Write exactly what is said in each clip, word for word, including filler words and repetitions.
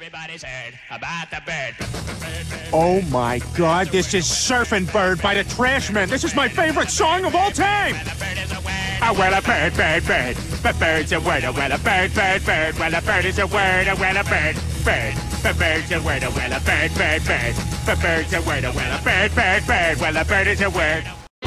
Oh my God, this is Surfin' Bird by the Trashmen. This is my favorite song of all time. Oh, well, a bird, bird, bird. But bird's a word. Oh, well, a bird, bird, bird. Well, a bird is a word. Oh, well, a bird, bird. But bird's a word. Oh, well, a bird, bird, bird. But bird's a word. Oh, well, a bird, bird, bird. Well, a bird is a word.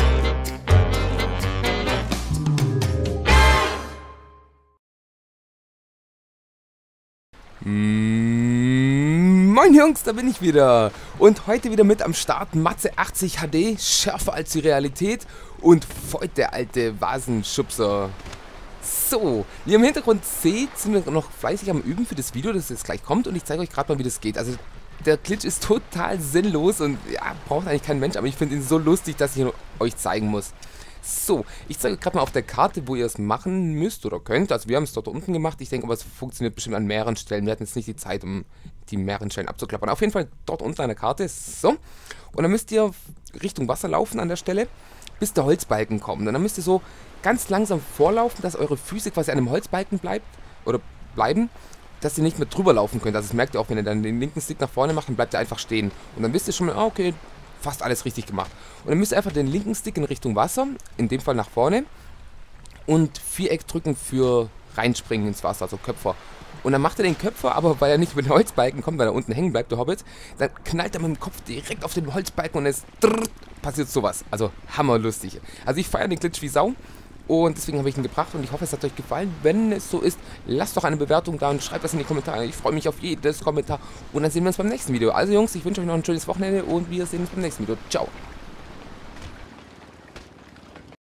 Mm, moin Jungs, da bin ich wieder. Und heute wieder mit am Start Matze achtzig H D, schärfer als die Realität und Voigt der alte Vasenschubser. So, wie ihr im Hintergrund seht, sind wir noch fleißig am Üben für das Video, das jetzt gleich kommt, und ich zeige euch gerade mal, wie das geht. Also der Glitch ist total sinnlos und ja, braucht eigentlich kein Mensch, aber ich finde ihn so lustig, dass ich ihn euch zeigen muss. So, ich zeige gerade mal auf der Karte, wo ihr es machen müsst oder könnt. Also wir haben es dort unten gemacht. Ich denke aber, es funktioniert bestimmt an mehreren Stellen. Wir hatten jetzt nicht die Zeit, um die mehreren Stellen abzuklappern. Auf jeden Fall dort unten an der Karte. So, und dann müsst ihr Richtung Wasser laufen an der Stelle, bis der Holzbalken kommt. Und dann müsst ihr so ganz langsam vorlaufen, dass eure Füße quasi an einem Holzbalken bleibt oder bleiben, dass ihr nicht mehr drüber laufen könnt. Also das merkt ihr auch, wenn ihr dann den linken Stick nach vorne macht, dann bleibt ihr einfach stehen. Und dann wisst ihr schon mal, ah, okay, fast alles richtig gemacht. Und dann müsst ihr einfach den linken Stick in Richtung Wasser, in dem Fall nach vorne, und Viereck drücken für reinspringen ins Wasser, also Köpfer. Und dann macht er den Köpfer, aber weil er nicht über den Holzbalken kommt, weil er unten hängen bleibt, der Hobbit, dann knallt er mit dem Kopf direkt auf den Holzbalken und es drrrt, passiert sowas. Also hammerlustig. Also ich feiere den Glitch wie Sau. Und deswegen habe ich ihn gebracht und ich hoffe, es hat euch gefallen. Wenn es so ist, lasst doch eine Bewertung da und schreibt das in die Kommentare. Ich freue mich auf jedes Kommentar und dann sehen wir uns beim nächsten Video. Also Jungs, ich wünsche euch noch ein schönes Wochenende und wir sehen uns beim nächsten Video. Ciao.